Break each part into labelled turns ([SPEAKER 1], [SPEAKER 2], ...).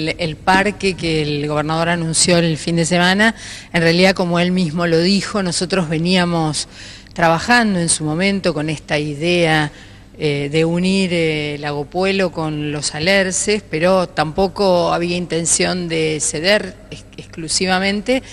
[SPEAKER 1] el parque que el gobernador anunció el fin de semana, en realidad, como él mismo lo dijo, nosotros veníamos trabajando en su momento con esta idea de unir Lago Puelo con los Alerces, pero tampoco había intención de ceder exclusivamente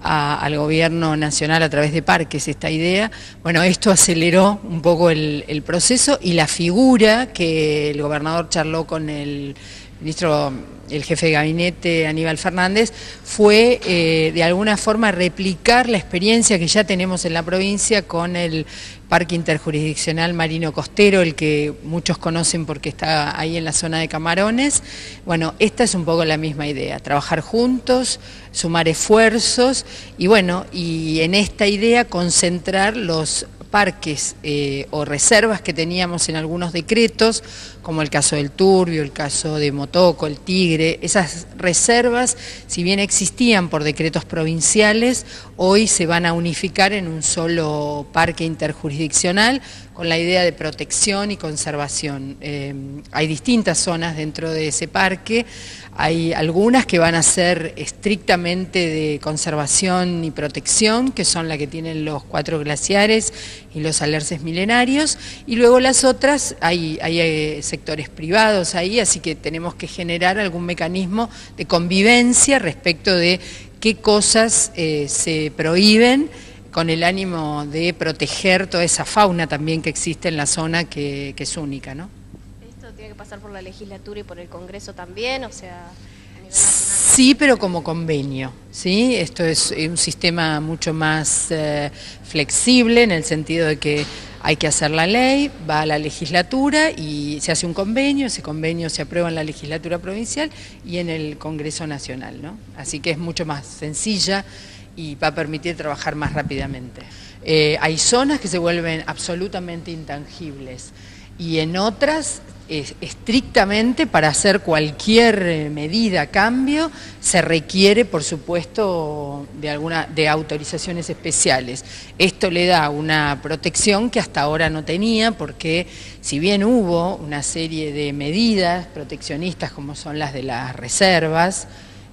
[SPEAKER 1] al gobierno nacional a través de parques esta idea. Bueno, esto aceleró un poco el proceso, y la figura que el gobernador charló con el ministro, el jefe de gabinete Aníbal Fernández, fue de alguna forma replicar la experiencia que ya tenemos en la provincia con el Parque Interjurisdiccional Marino Costero, el que muchos conocen porque está ahí en la zona de Camarones. Bueno, esta es un poco la misma idea, trabajar juntos, sumar esfuerzos y bueno, y en esta idea concentrar los parques o reservas que teníamos en algunos decretos, como el caso del Turbio, el caso de Motoco, el Tigre. Esas reservas, si bien existían por decretos provinciales, hoy se van a unificar en un solo parque interjurisdiccional con la idea de protección y conservación. Hay distintas zonas dentro de ese parque, hay algunas que van a ser estrictamente de conservación y protección, que son las que tienen los 4 glaciares y los alerces milenarios, y luego las otras, hay sectores privados ahí, así que tenemos que generar algún mecanismo de convivencia respecto de qué cosas se prohíben, con el ánimo de proteger toda esa fauna también que existe en la zona que es única, ¿no?
[SPEAKER 2] ¿Esto tiene que pasar por la legislatura y por el Congreso también? O sea, a nivel nacional.
[SPEAKER 1] Sí, pero como convenio, ¿sí? Esto es un sistema mucho más flexible, en el sentido de que hay que hacer la ley, va a la legislatura y se hace un convenio, ese convenio se aprueba en la legislatura provincial y en el Congreso Nacional, ¿no? Así que es mucho más sencilla y va a permitir trabajar más rápidamente. Hay zonas que se vuelven absolutamente intangibles y en otras, estrictamente para hacer cualquier medida, cambio, se requiere, por supuesto, de autorizaciones especiales. Esto le da una protección que hasta ahora no tenía, porque si bien hubo una serie de medidas proteccionistas como son las de las reservas,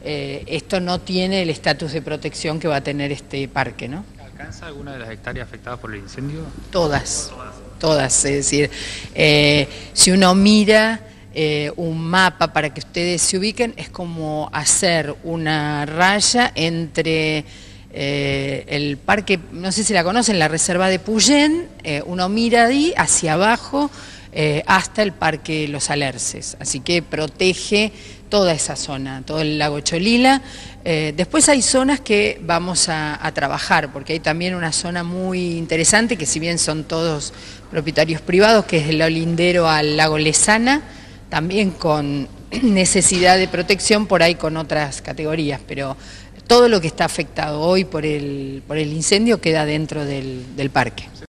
[SPEAKER 1] esto no tiene el estatus de protección que va a tener este parque, ¿no?
[SPEAKER 3] ¿Alcanza alguna de las hectáreas afectadas por el incendio?
[SPEAKER 1] Todas, es decir, si uno mira un mapa para que ustedes se ubiquen, es como hacer una raya entre el parque, no sé si la conocen, la reserva de Puyén, uno mira ahí hacia abajo hasta el parque Los Alerces, así que protege toda esa zona, todo el lago Cholila. Después hay zonas que vamos a trabajar, porque hay también una zona muy interesante, que si bien son todos propietarios privados, que es el lindero al lago Lesana, también con necesidad de protección, por ahí con otras categorías, pero todo lo que está afectado hoy por el incendio queda dentro del parque.